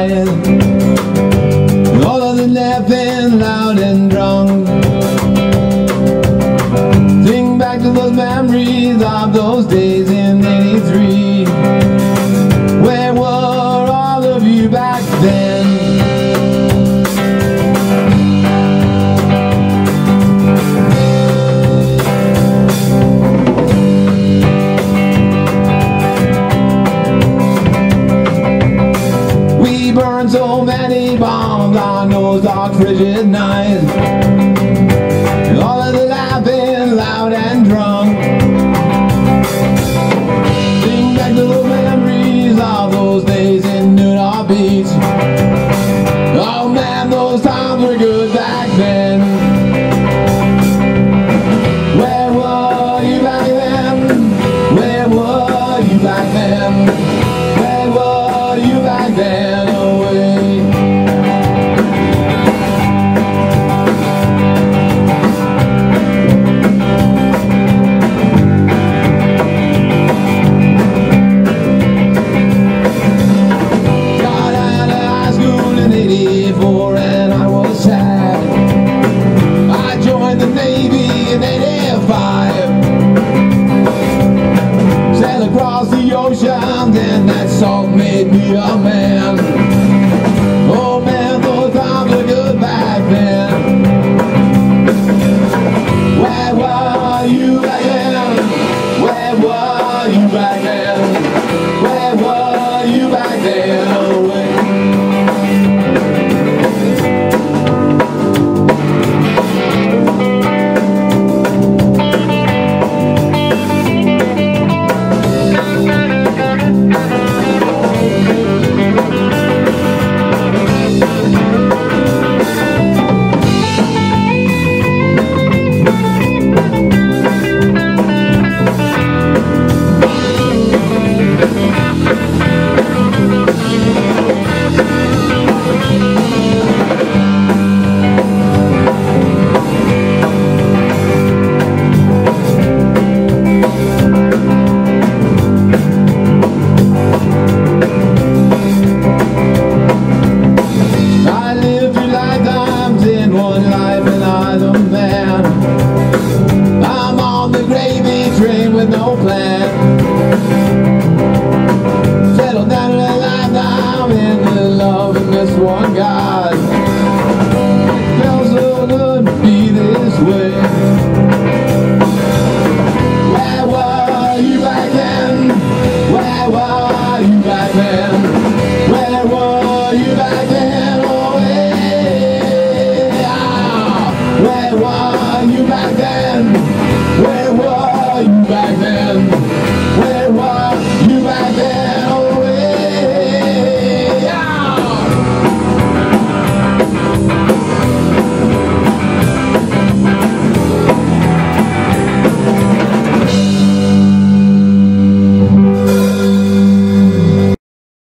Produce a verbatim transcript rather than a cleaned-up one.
night. All of them laughing loud and drunk. Think back to those memories of those days in eighty-three. Where were all of you back then? We burned so many bombs on those dark frigid nights. All of the laughing loud and drunk. Think back to the memories of those days in Newport Beach. Oh man, those times were good back then. Where were you back then? Where were you back then? Where were you back then? Away. And I was sad. I joined the Navy in eighty-five. Sailed across the ocean, and that salt made me a man. Oh man, those times were good back then. Where were you back then? Where were you back then? Where were you back then? Away. With no plan, settled down in a life now in love with this one God. It feels so good to be this way. Where were you back then? Where were you back then?